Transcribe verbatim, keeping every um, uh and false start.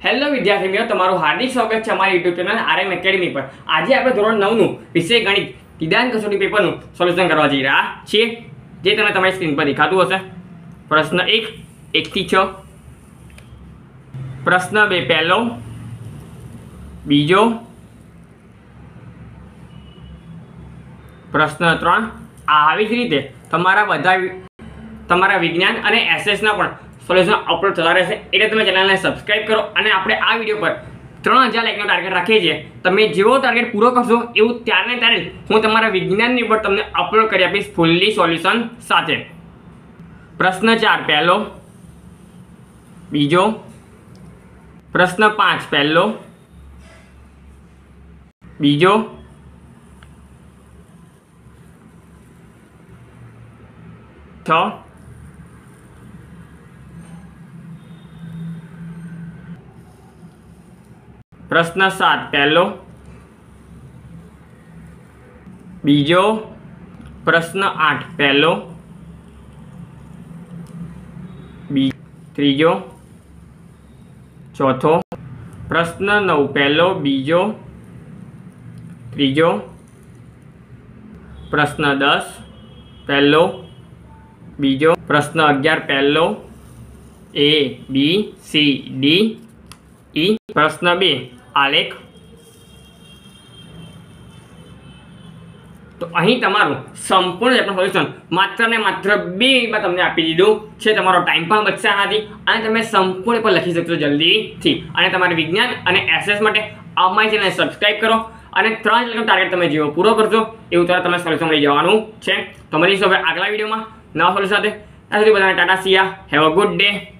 Hello વિદ્યાર્થી મિત્રો, તમારું હાર્દિક સ્વાગત છે અમારી યુટ્યુબ ચેનલ આરએમ એકેડમી પર। આજે આપણે ધોરણ નવ નું વિષય ગણિત નિદાન કસોટી પેપરનું સોલ્યુશન કરવા જઈ રહ્યા છીએ, જે તમને તમારી સ્ક્રીન પર દેખાતું હશે। પ્રશ્ન એક એક થી છ, પ્રશ્ન બે પહેલો, બીજો, પ્રશ્ન ત્રણ। આવી જ રીતે તમારા બધા તમારા વિજ્ઞાન અને એસએસના પણ સોલ્યુશન અપલોડ થતા રહેશે, એટલે તમે ચેનલને સબસ્ક્રાઇબ કરો। અને આપણે આ વિડીયો પર ત્રણ હજાર લાઈકનો ટાર્ગેટ રાખીએ છીએ। તમે જેવો ટાર્ગેટ પૂરો કરશો એવું ત્યારને ત્યારે હું તમારા વિજ્ઞાનની ઉપર તમને અપલોડ કરી આપીશ ફૂલ્લી સોલ્યુશન સાથે। પ્રશ્ન ચાર પહેલો, બીજો, પ્રશ્ન પાંચ પહેલો, બીજો, છ, प्रश्न सात पहलो, बीजो, प्रश्न आठ पहलो, तीजो, चौथो, प्रश्न नौ पहलो, बीजो, तीजो, प्रश्न दस पहलो, बीजो, प्रश्न अगियार पहलो, A B C D E, प्रश्न बे आलेख। तो अहीं तमारुं संपूर्ण चेप्टर सोल्यूशन मात्र ने मात्र बे मिनिटमां तमने आपी दीधुं छे। तमारो टाइम पण बचशे आनाथी अने तमे संपूर्ण पण लखी शकशो जल्दीथी। अने तमारे विज्ञान अने एसएस माटे अमारी चेनलने सब्सक्राइब करो अने त्रण लाखनो टार्गेट तमे जेवो पूरो करशो एवुं तरत तमे सोल्यूशन लई जवानुं छे। तो मळीशुं हवे આગલા વિડિયોમાં નવા સોલ્યુશન સાથે। ત્યાં સુધી બધાને tata, see ya, have a good day.